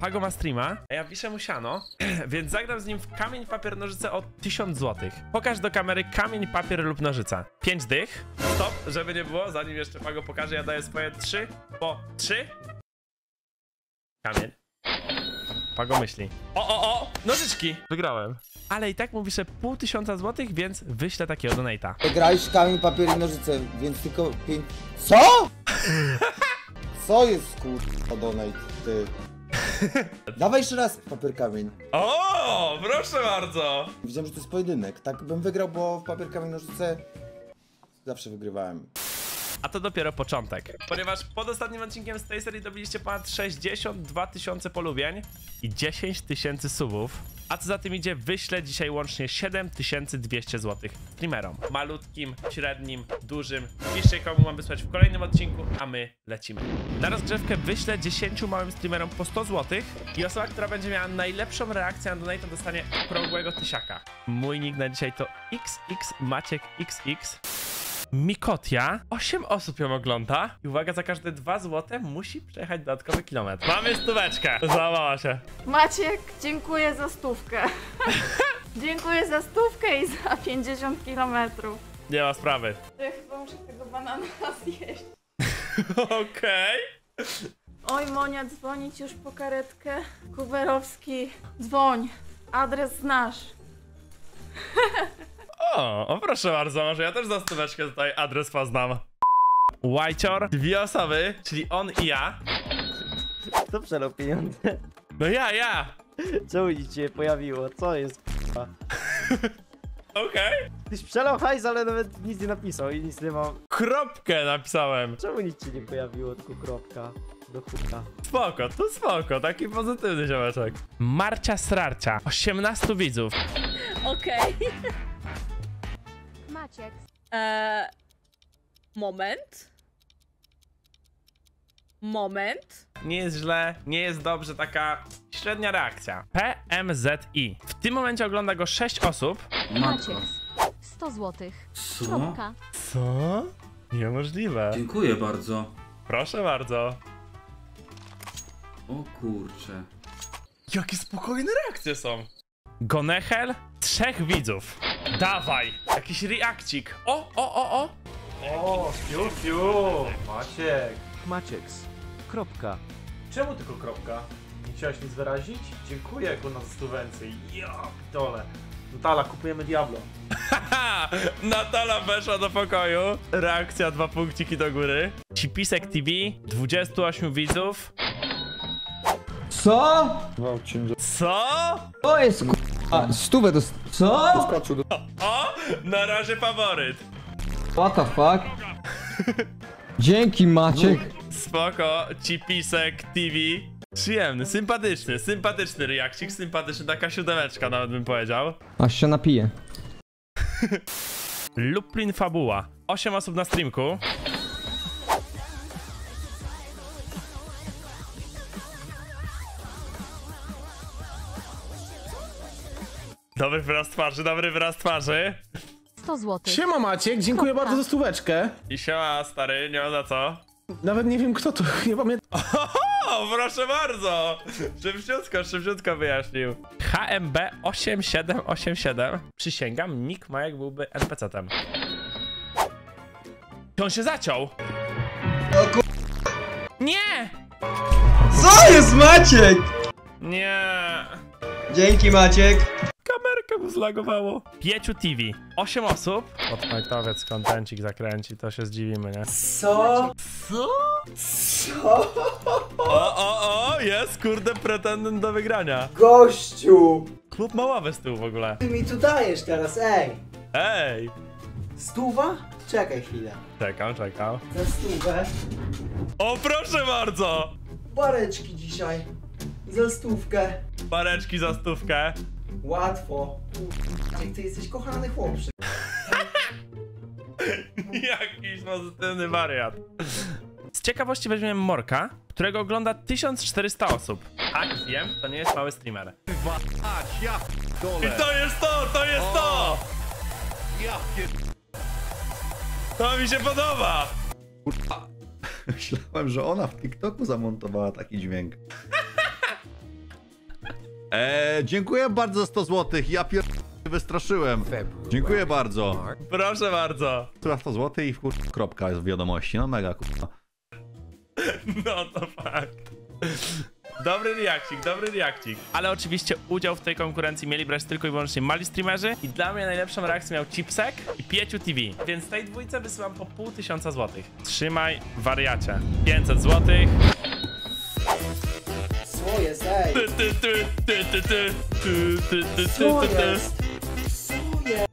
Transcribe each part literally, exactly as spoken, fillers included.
Pago ma streama, a ja piszę mu siano, więc zagram z nim w kamień, papier, nożyce o tysiąc złotych. Pokaż do kamery kamień, papier lub nożyca. pięć dych. Stop, żeby nie było, zanim jeszcze Pago pokaże, ja daję swoje trzy po trzy. Kamień. Pago myśli. O, o, o! Nożyczki! Wygrałem. Ale i tak mu piszę pół tysiąca złotych, więc wyślę takiego donate'a. Grałeś kamień, papier i nożyce, więc tylko pięć... Co?! Co jest kurwa donate, ty? Dawaj jeszcze raz papier, kamień. O, proszę bardzo! Widziałem, że to jest pojedynek. Tak bym wygrał, bo w papier, kamień, nożyce zawsze wygrywałem. A to dopiero początek, ponieważ pod ostatnim odcinkiem z tej serii dobiliście ponad sześćdziesiąt dwa tysiące polubień i dziesięć tysięcy subów. A co za tym idzie, wyślę dzisiaj łącznie siedem tysięcy dwieście złotych streamerom. Malutkim, średnim, dużym. Piszcie, komu mam wysłać w kolejnym odcinku, a my lecimy. Na rozgrzewkę wyślę dziesięciu małym streamerom po sto złotych i osoba, która będzie miała najlepszą reakcję na donate, dostanie okrągłego tysiaka. Mój nick na dzisiaj to X X Maciek X X. Mikotia, osiem osób ją ogląda i uwaga, za każde dwa złote musi przejechać dodatkowy kilometr. Mamy stóweczkę, załamała się. Maciek, dziękuję za stówkę. Dziękuję za stówkę i za pięćdziesiąt kilometrów. Nie ma sprawy. Ja chyba muszę tego banana zjeść. Okej. Oj, Monia, dzwonić już po karetkę. Kuberowski, dzwoń. Adres znasz. O, o, proszę bardzo, może ja też za stóweczkę tutaj adres poznam. Łajcior, dwie osoby, czyli on i ja. Kto przelał pieniądze? No ja, ja. Czemu nic się pojawiło? Co jest k***a? Okej. Tyś przelał hajs, ale nawet nic nie napisał i nic nie ma. Kropkę napisałem. Czemu nic się nie pojawiło, tylko kropka? Do chuta. Spoko, to spoko, taki pozytywny ziomeczek. Marcia Srarcia, osiemnastu widzów. Okej. Maciek. Eee, moment. Moment. Nie jest źle, nie jest dobrze, taka średnia reakcja. P M Z I. W tym momencie ogląda go sześć osób. Maciek. sto złotych. Co? Kropka. Co? Niemożliwe. Dziękuję bardzo. Proszę bardzo. O kurczę. Jakie spokojne reakcje są. Gonechel, trzech widzów. Dawaj, jakiś reakcik. O, o, o, o. O, fiu, fiu, Maciek. Macieks. Kropka. Czemu tylko kropka? Nie chciałeś nic wyrazić? Dziękuję jako na stówence. Ja dole. Natala, kupujemy Diablo. Haha, Natala weszła do pokoju. Reakcja, dwa punkciki do góry. Cipisek T V, dwudziestu ośmiu widzów. Co? Co? To jest k***a. Stówę do... Co? O, na razie faworyt. What the fuck? Dzięki, Maciek. Spoko, Cipisek T V. Przyjemny, sympatyczny, sympatyczny reakcik, sympatyczny, taka siódemeczka nawet bym powiedział. Aż się napije. Luplin Fabuła. osiem osób na streamku. Dobry wyraz twarzy, dobry wyraz twarzy. sto złotych. Siema Maciek, dziękuję Kropka. bardzo za stóweczkę. I siema stary, nie ma za co. Nawet nie wiem kto to, nie pamiętam. O, proszę bardzo! Szybciutko, szybciutko wyjaśnił. H M B osiem siedem osiem siedem. Przysięgam, nick ma jak byłby N P C-tem. To on się zaciął! O ku... Nie! Co jest, Maciek? Nie! Dzięki, Maciek. Kamerkę mu zlagowało. Pieciu T V. osiem osób. Odpajtowiec kontencik zakręci, to się zdziwimy, nie? Co? Co? Co? O, o, o! Jest, kurde, pretendent do wygrania. Gościu! Klub ma ławę z tyłu w ogóle. Ty mi tu dajesz teraz, ej! Ej! Stuwa? Czekaj chwilę. Czekam, czekam. Za stówę. O, proszę bardzo! Bareczki dzisiaj. Za stówkę. Pareczki za stówkę. Łatwo. Jak ty jesteś kochany chłopcze. Jakiś pozytywny wariat. Z ciekawości weźmiemy Morka, którego ogląda tysiąc czterysta osób. Tak, wiem, to nie jest mały streamer. I to jest to, to jest to! To mi się podoba! Myślałem, że ona w TikToku zamontowała taki dźwięk. Eee, dziękuję bardzo za sto złotych. Ja pier... wystraszyłem. Dziękuję bardzo. Proszę bardzo. Która sto złotych i w kur... kropka jest w wiadomości. No mega kurwa. No to fakt. Dobry reakcik, dobry reakcik. Ale oczywiście udział w tej konkurencji mieli brać tylko i wyłącznie mali streamerzy i dla mnie najlepszą reakcję miał Chipsek i Pieciu T V. Więc tej dwójce wysyłam po pół tysiąca złotych. Trzymaj, wariacie. pięćset złotych. Co jest, ej? Ty, ty, ty, ty, ty, ty, ty, ty, ty, Co ty, ty. jest? Co jest?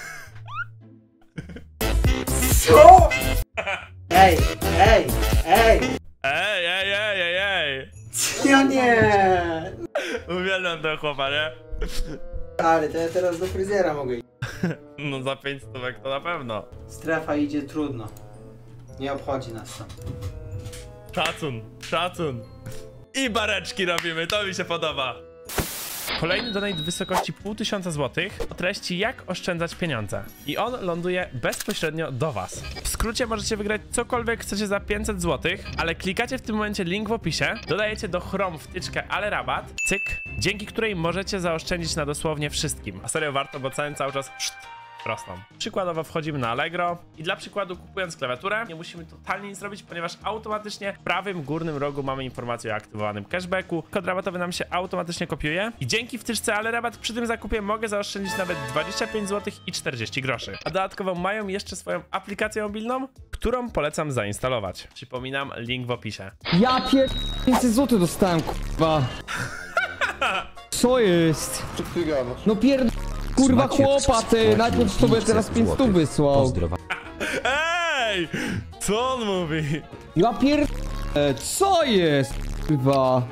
Co? Ej, ej, ej! Ej, ej, ej, ej, ej. Ja nie! Uwielbiam tego chłopa, nie? Ale to ja teraz do fryzjera mogę iść. No za pięć stówek to na pewno. Strefa idzie trudno. Nie obchodzi nas to. Szacun, szacun. I bareczki robimy, to mi się podoba. Kolejny donate w wysokości pół tysiąca złotych o treści jak oszczędzać pieniądze. I on ląduje bezpośrednio do was. W skrócie możecie wygrać cokolwiek chcecie za pięćset złotych, ale klikacie w tym momencie link w opisie, dodajecie do Chrome wtyczkę ale rabat, cyk, dzięki której możecie zaoszczędzić na dosłownie wszystkim. A serio warto, bo ceny cały czas szt, rosną. Przykładowo wchodzimy na Allegro i dla przykładu kupując klawiaturę nie musimy totalnie nic robić, ponieważ automatycznie w prawym górnym rogu mamy informację o aktywowanym cashbacku. Kod rabatowy nam się automatycznie kopiuje i dzięki wtyczce ale rabat przy tym zakupie mogę zaoszczędzić nawet dwadzieścia pięć złotych i czterdzieści groszy. A dodatkowo mają jeszcze swoją aplikację mobilną, którą polecam zainstalować. Przypominam, link w opisie. Ja pier... pięćset złotych dostałem, kurwa. Co jest? No pier... Kurwa chłopa ty, najpierw sobie teraz pięć stu wysłał. Ej! Co on mówi? Ja pier... E, co jest? Kurwa.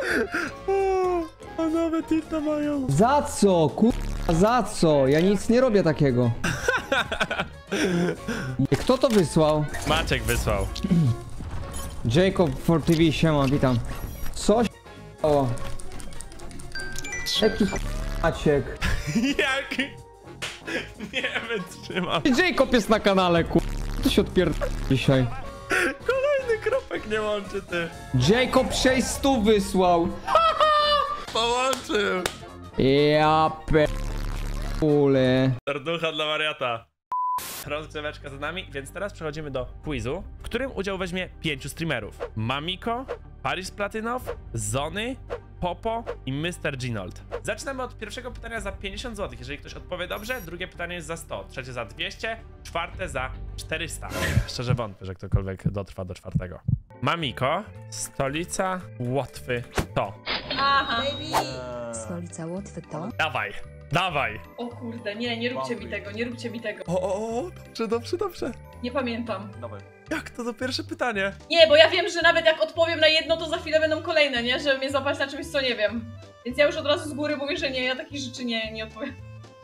A nawet inne mają. Za co? Kurwa, za co? Ja nic nie robię takiego. Kto to wysłał? Maciek wysłał. Jacob for T V, siema, witam. Co się stało? Jaki Maciek? Jak? Nie wytrzymam. Jacob jest na kanale, ku... To się odpierd... dzisiaj. Kolejny kropek nie łączy, ty. Jacob sześćset wysłał. Połączył. Ja pe... Ule. Serducha dla wariata. Rozgrzeweczka za nami, więc teraz przechodzimy do quizu, w którym udział weźmie pięciu streamerów. Mamiko, Paris Platynow, Zony, Popo i mister Ginold. Zaczynamy od pierwszego pytania za pięćdziesiąt złotych. Jeżeli ktoś odpowie dobrze, drugie pytanie jest za sto, trzecie za dwieście, czwarte za czterysta. Szczerze wątpię, że ktokolwiek dotrwa do czwartego. Mamiko, stolica Łotwy to. Aha. Stolica Łotwy to? Dawaj, dawaj. O kurde, nie, nie róbcie mi tego, nie róbcie mi tego. O, o, o, dobrze, dobrze, dobrze. Nie pamiętam. Jak to to pierwsze pytanie? Nie, bo ja wiem, że nawet jak odpowiem na jedno, to za chwilę będą kolejne, nie? Żeby mnie złapać na czymś, co nie wiem. Więc ja już od razu z góry mówię, że nie, ja takich rzeczy nie, nie odpowiem.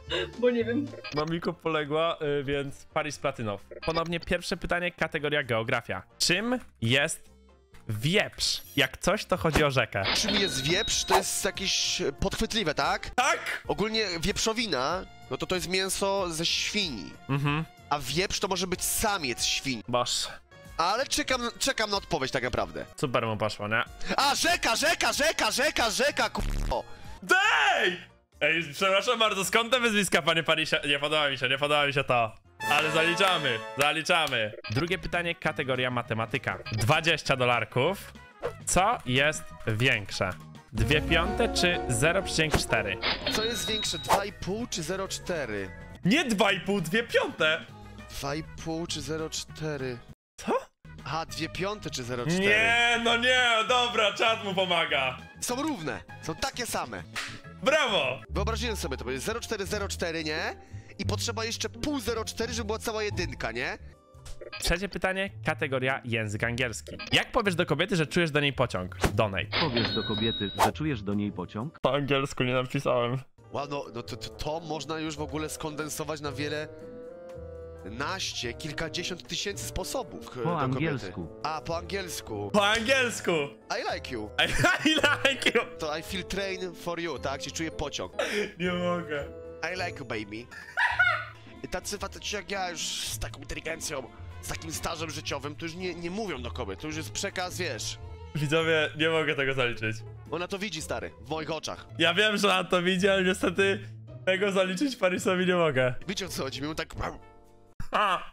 Bo nie wiem. Mamiko poległa, y, więc Paris Platynow. Ponownie pierwsze pytanie, kategoria geografia. Czym jest wieprz? Jak coś, to chodzi o rzekę. Czym jest wieprz? To jest jakieś podchwytliwe, tak? Tak! Ogólnie wieprzowina, no to to jest mięso ze świni. Mhm. A wieprz to może być samiec świń. Boż. Ale czekam, czekam na odpowiedź tak naprawdę. Super mu poszło, nie? A, rzeka, rzeka, rzeka, rzeka, rzeka, k***o. Dej! Ej, przepraszam bardzo, skąd te wyzwiska, panie Parisie? Nie podoba mi się, nie podoba mi się to. Ale zaliczamy, zaliczamy. Drugie pytanie, kategoria matematyka. dwadzieścia dolarków. Co jest większe? dwie piąte czy zero przecinek cztery? Co jest większe, dwa i pół czy zero przecinek cztery? Nie dwa i pół, dwie piąte! dwa i pół czy zero przecinek cztery? Co? Aha, dwie piąte czy zero przecinek cztery? Nie, no nie, dobra, czat mu pomaga. Są równe, są takie same. Brawo! Wyobraziłem sobie to, będzie zero przecinek cztery zero przecinek cztery, nie? I potrzeba jeszcze pół zero przecinek cztery, żeby była cała jedynka, nie? Trzecie pytanie, kategoria język angielski. Jak powiesz do kobiety, że czujesz do niej pociąg? Donate. Powiesz do kobiety, że czujesz do niej pociąg? Po angielsku nie napisałem. Wow, no, no to, to, to można już w ogóle skondensować na wiele... naście, kilkadziesiąt tysięcy sposobów Po do angielsku. Kobiety. A, po angielsku. Po angielsku! I like you. I, I like you! To I feel train for you, tak? Ci czuję pociąg. Nie mogę. I like you, baby. I tacy faceci jak ja już z taką inteligencją, z takim stażem życiowym, to już nie, nie mówią do kobiet, to już jest przekaz, wiesz, Widzowie, nie mogę tego zaliczyć. Ona to widzi, stary, w moich oczach. Ja wiem, że on to widzi, ale niestety tego zaliczyć Parisowi nie mogę. Wiecie, o co chodzi, mi tak... A.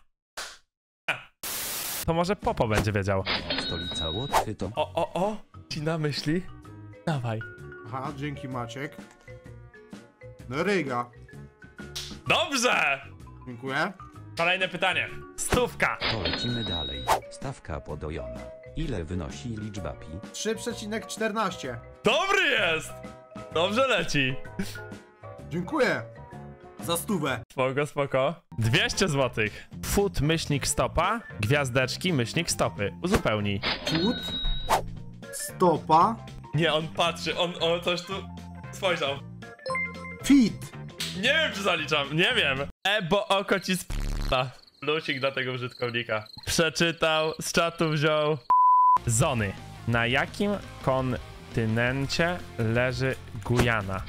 To może Popo będzie wiedział. Stolica Łotwy to... O, o, o! Ci na myśli? Dawaj. Aha, dzięki Maciek. No Ryga. Dobrze! Dziękuję. Kolejne pytanie. Stówka. To lecimy dalej. Stawka podwojona. Ile wynosi liczba pi? trzy przecinek czternaście. Dobry jest! Dobrze leci. Dziękuję. Za stówę. Spoko, spoko. dwieście złotych. Foot myślnik stopa, gwiazdeczki myślnik stopy. Uzupełnij. Foot. Stopa. Nie, on patrzy, on, on coś tu spojrzał. Fit. Nie wiem, czy zaliczam, nie wiem. E, bo oko ci sp***a. Plusik dla tego użytkownika. Przeczytał, z czatu wziął. Zony. Na jakim kontynencie leży Gujana?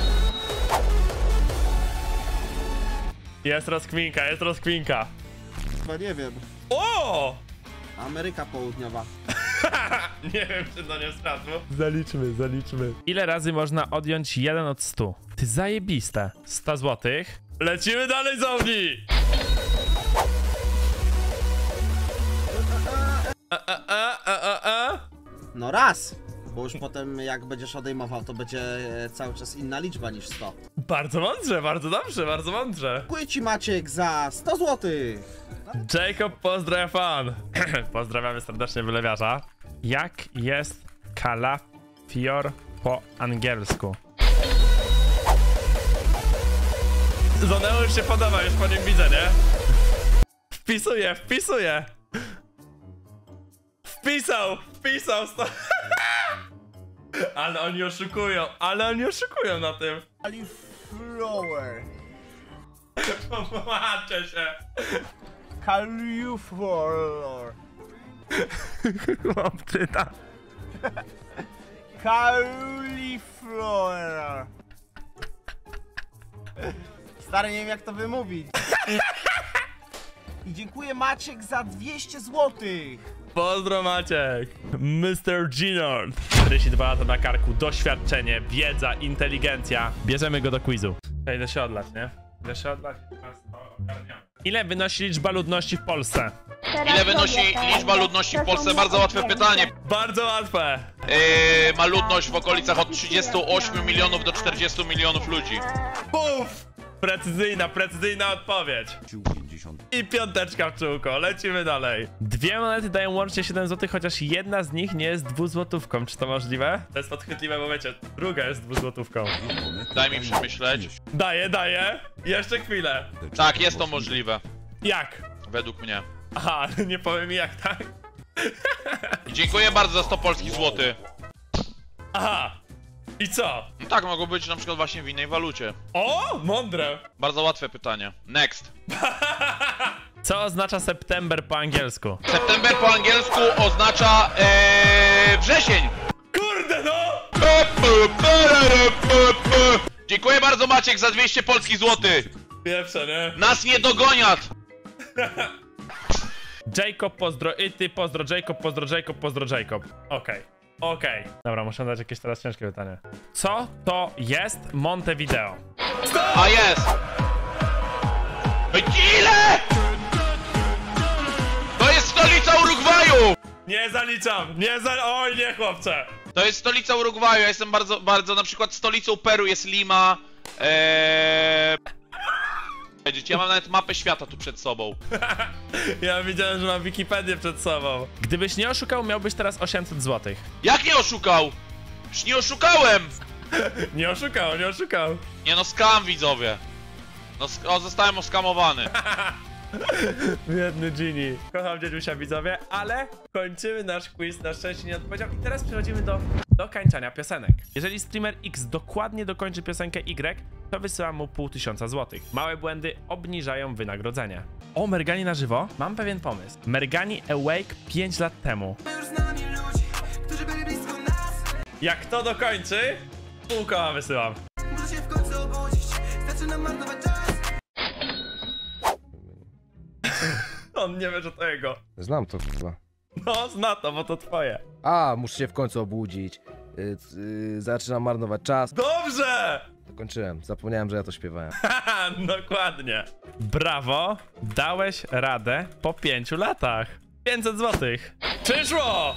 Jest rozkwinka, jest rozkwinka. Chyba nie wiem. O! Ameryka Południowa. Nie wiem, czy to nie światło. Zaliczmy, zaliczmy. Ile razy można odjąć jeden od stu? Ty zajebiste. sto złotych. Lecimy dalej, Zowni! A, a, a, a, a, a. No raz! Bo już potem jak będziesz odejmował, to będzie cały czas inna liczba niż sto. Bardzo mądrze, bardzo dobrze, bardzo mądrze. Dziękuję ci Maciek za sto złotych! Jacob, pozdrawiam fan. Pozdrawiamy serdecznie wylewiarza. Jak jest kalafior po angielsku? Zoneo już się podoba, już po nim widzę, nie? Wpisuję, wpisuję. Wpisał, wpisał. Sto... Ale oni oszukują, ale oni oszukują na tym. Cauliflower. Pomaczę się. Cauliflower. Chłopcy tam. Cauliflower. Stary, nie wiem jak to wymówić. I dziękuję Maciek za dwieście złotych. Pozdro Maciek. mister Ginord. czterdzieści dwa lata na karku, doświadczenie, wiedza, inteligencja. Bierzemy go do quizu. Ja idę się odlać, nie? Idę się odlać. Ile wynosi liczba ludności w Polsce? Ile wynosi liczba ludności w Polsce? Bardzo łatwe pytanie. Bardzo łatwe. Yy, ma ludność w okolicach od trzydziestu ośmiu milionów do czterdziestu milionów ludzi. Puf! Precyzyjna, precyzyjna odpowiedź. I piąteczka w czółko, lecimy dalej. Dwie monety dają łącznie siedem złotych, chociaż jedna z nich nie jest dwuzłotówką. Czy to możliwe? To jest podchwytliwe, bo wiecie, druga jest dwuzłotówką. Daj mi przemyśleć. Daję, daję. Jeszcze chwilę. Tak, jest to możliwe. Jak? Według mnie. Aha, nie powiem mi jak, tak? Dziękuję bardzo za sto polskich złotych. Aha. I co? No tak, mogło być na przykład właśnie w innej walucie. O, mądre. Bardzo łatwe pytanie. Next. Co oznacza september po angielsku? September po angielsku oznacza ee, wrzesień. Kurde no! Dziękuję bardzo Maciek za dwieście polskich złotych. Pierwsze, nie? Nas nie dogoniat. Jacob, pozdro, i ty, pozdro, Jacob, pozdro, Jacob, pozdro, Jacob. Okej, okay. okej. Okay. Dobra, muszę dać jakieś teraz ciężkie pytanie. Co to jest Montevideo? Stop! A jest! Ile? To jest stolica Urugwaju! Nie zaliczam, nie za... Oj, nie chłopcze! To jest stolica Urugwaju, ja jestem bardzo, bardzo, na przykład stolicą Peru jest Lima, eee... Ja mam nawet mapę świata tu przed sobą. Ja widziałem, że mam Wikipedię przed sobą. Gdybyś nie oszukał, miałbyś teraz osiemset złotych. Jak nie oszukał? Już nie oszukałem! Nie oszukał, nie oszukał. Nie no, skam widzowie. No, sk o, zostałem oskamowany. Biedny Gini. Kocham dziedziusia widzowie, ale kończymy nasz quiz, na szczęście nie odpowiedział. I teraz przechodzimy do dokończania piosenek. Jeżeli streamer X dokładnie dokończy piosenkę Y, to wysyłam mu pół tysiąca złotych. Małe błędy obniżają wynagrodzenie. O Mergani na żywo? Mam pewien pomysł. Mergani Awake pięć lat temu. Jak to dokończy, pół koła wysyłam. On nie wie, że to jego. Znam to chyba. No, zna to, bo to twoje. A, muszę się w końcu obudzić. Yy, yy, zaczynam marnować czas. Dobrze! Dokończyłem, zapomniałem, że ja to śpiewałem. Haha, dokładnie. Brawo, dałeś radę po pięciu latach. pięćset złotych. Przyszło!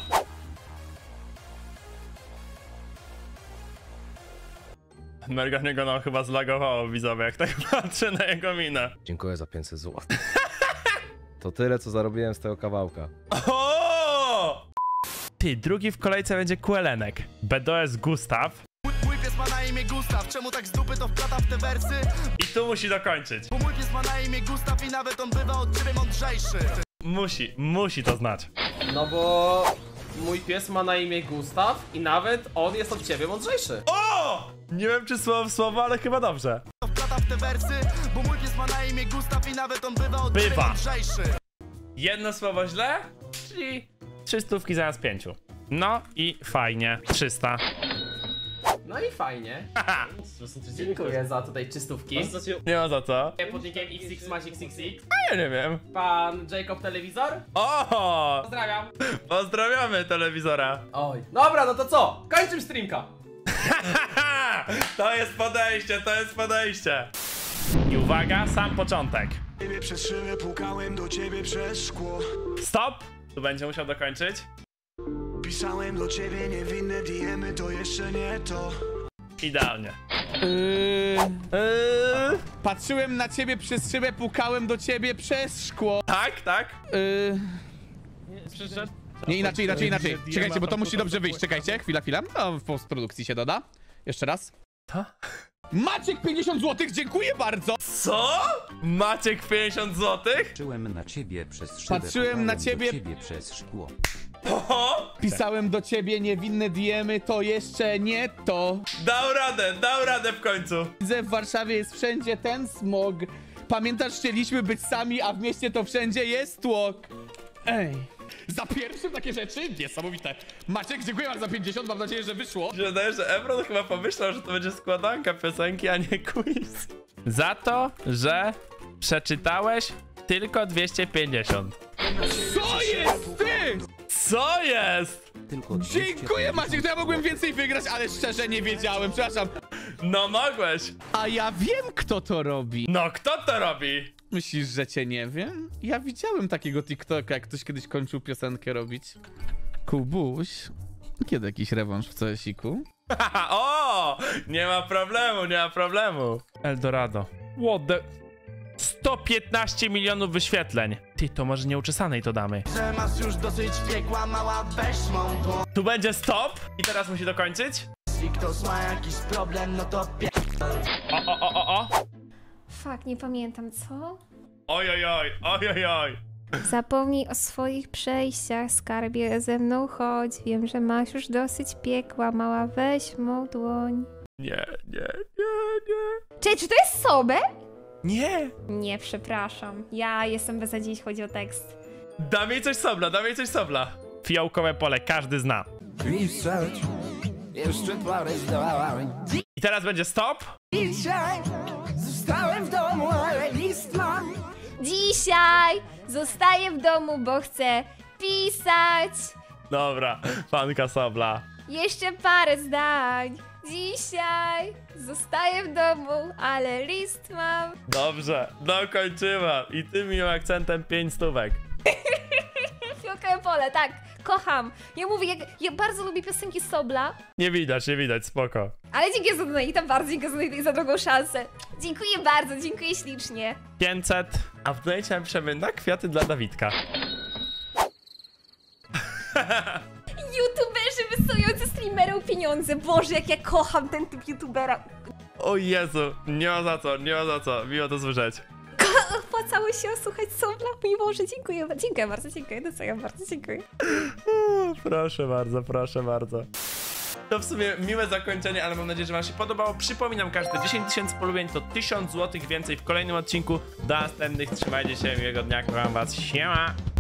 Merganiego nam chyba zlagowało, widzowie, jak tak patrzę na jego minę. Dziękuję za pięćset złotych. To tyle, co zarobiłem z tego kawałka. O! Ty, drugi w kolejce będzie Kuelenek. B D S Gustaw. Mój pies ma na imię Gustaw, czemu tak z dupy to wplata w te wersy? I tu musi dokończyć. Bo mój pies ma na imię Gustaw i nawet on bywa od ciebie mądrzejszy. Musi, musi to znać. No bo mój pies ma na imię Gustaw i nawet on jest od ciebie mądrzejszy. O! Nie wiem czy słowo w słowo, ale chyba dobrze. Wplata w te wersy, bo mój pies ma na imię Gustaw i nawet on bywa od ciebie Bywa. mądrzejszy. Jedno słowo źle, czyli trzy stówki zamiast pięciu. No i fajnie, trzysta. No i fajnie. Dziękuję za tutaj czystówki. Nie ma za co. Pod nickiem X X Max X X X. A ja nie wiem. Pan Jacob Telewizor. O! Pozdrawiam. Pozdrawiamy telewizora. Oj. Dobra, no to co? Kończymy streamka. To jest podejście, to jest podejście. I uwaga, sam początek. Przez szybę pukałem do ciebie przez szkło. Stop! Tu będzie musiał dokończyć. Pisałem do ciebie niewinne D M-y, to jeszcze nie to. Idealnie. Yy, Yy... Patrzyłem na ciebie przez szybę, pukałem do ciebie przez szkło. Tak, tak. Yy, Przyszedł. nie, inaczej, inaczej, inaczej. Czekajcie, bo to musi dobrze wyjść. Czekajcie, chwila, chwila. No, w postprodukcji się doda. Jeszcze raz. Co? Maciek pięćdziesiąt złotych, dziękuję bardzo! Co? Maciek pięćdziesiąt złotych? Patrzyłem na ciebie przez szybę. Patrzyłem na ciebie... Do ciebie przez szkło. Oho! Pisałem do ciebie niewinne D M-y, to jeszcze nie to. Dał radę, dał radę w końcu. Widzę, w Warszawie jest wszędzie ten smog. Pamiętasz, chcieliśmy być sami, a w mieście to wszędzie jest tłok. Ej. Za pierwszym takie rzeczy? Niesamowite. Maciek, dziękuję bardzo za pięćdziesiąt, mam nadzieję, że wyszło. Mi się wydaje, że Ebron chyba pomyślał, że to będzie składanka piosenki, a nie quiz. Za to, że przeczytałeś tylko dwieście pięćdziesiąt. Co jest ty? Co jest? Tylko Dziękuję, Maciek, to ja mogłem więcej wygrać, ale szczerze nie wiedziałem, przepraszam. No mogłeś. A ja wiem, kto to robi. No kto to robi? Myślisz, że cię nie wiem? Ja widziałem takiego TikToka, jak ktoś kiedyś kończył piosenkę robić. Kubuś, kiedy jakiś rewanż w C S iku? O! Nie ma problemu, nie ma problemu. Eldorado. What the... sto piętnaście milionów wyświetleń. Ty, to może nieuczesanej to damy. Że masz już dosyć piekła, mała, weź mą dłoń. Tu będzie stop i teraz musi dokończyć. Jeśli ktoś ma jakiś problem, no to pie... O, o, o, o, o. Fuck, nie pamiętam, co? Oj, oj, oj, oj, oj, oj. Zapomnij o swoich przejściach, skarbie, ze mną chodź. Wiem, że masz już dosyć piekła, mała, weź mą dłoń. Nie, nie, nie, nie. Czy, czy to jest Sobę? Nie. Nie, przepraszam. Ja jestem bez nadziei, jeśli chodzi o tekst. Dam jej coś sobla, dam jej coś sobla. Fiołkowe pole, każdy zna. I teraz będzie stop. Dzisiaj zostałem w domu, ale list mam. Dzisiaj zostaję w domu, bo chcę pisać. Dobra, fanka sobla. Jeszcze parę zdań. Dzisiaj zostaję w domu, ale list mam. Dobrze, dokończyła. I tym miłym akcentem pięć stówek. Fiołkowe pole, tak, kocham. Ja mówię, ja, ja bardzo lubię piosenki Sobla. Nie widać, nie widać, spoko. Ale dziękuję za donate, bardzo dziękuję za donate i za drugą szansę. Dziękuję bardzo, dziękuję ślicznie. pięćset, a w donate napiszemy na kwiaty dla Dawidka. YouTuberzy wysyłający streamerom pieniądze. Boże, jak ja kocham ten typ YouTubera. O Jezu, nie ma za co, nie ma za co, miło to słyszeć. Opłacało się słuchać Sobla. Mój Boże, dziękuję, dziękuję bardzo, dziękuję, doceniam bardzo, dziękuję. Proszę bardzo, proszę bardzo. To w sumie miłe zakończenie, ale mam nadzieję, że wam się podobało. Przypominam, każde dziesięć tysięcy polubień to tysiąc złotych więcej w kolejnym odcinku. Do następnych, trzymajcie się, miłego dnia, kocham was, siema!